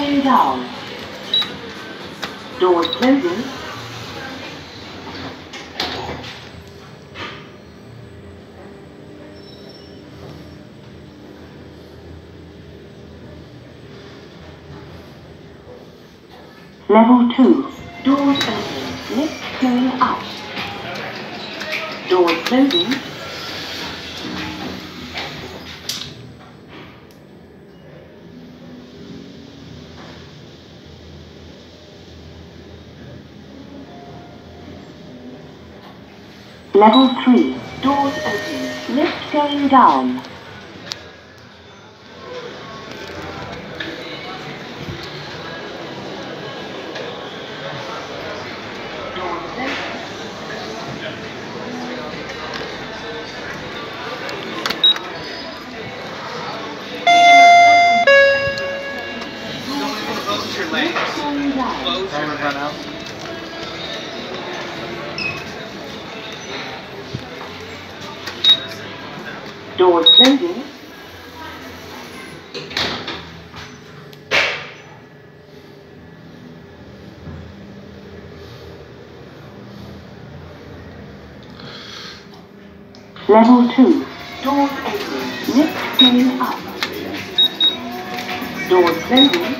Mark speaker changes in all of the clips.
Speaker 1: going down. Doors closing. Level 2. Doors open. Lift going up. Doors closing. Level 3. Doors open. Lift going down.
Speaker 2: Timer run out.
Speaker 1: Doors closing. Level 2. Doors open. Lift going up. Doors closing.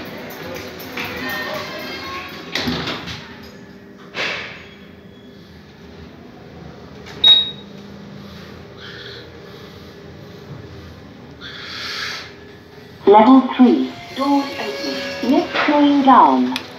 Speaker 1: Level 3. Doors open. Lift going down.